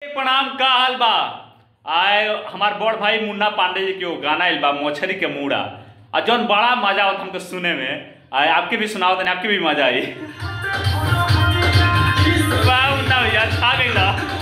प्रणाम, का हाल बा? आए हमार बड़ भाई मुन्ना पांडे जी के गाना आइल बा मोछरी के मूड़ा, आ जौन बड़ा मजा आवत हमको सुने में। आए आपके भी सुनाओ तनी, आपके भी मजा आई। वाह मुन्ना भैया छा गइला।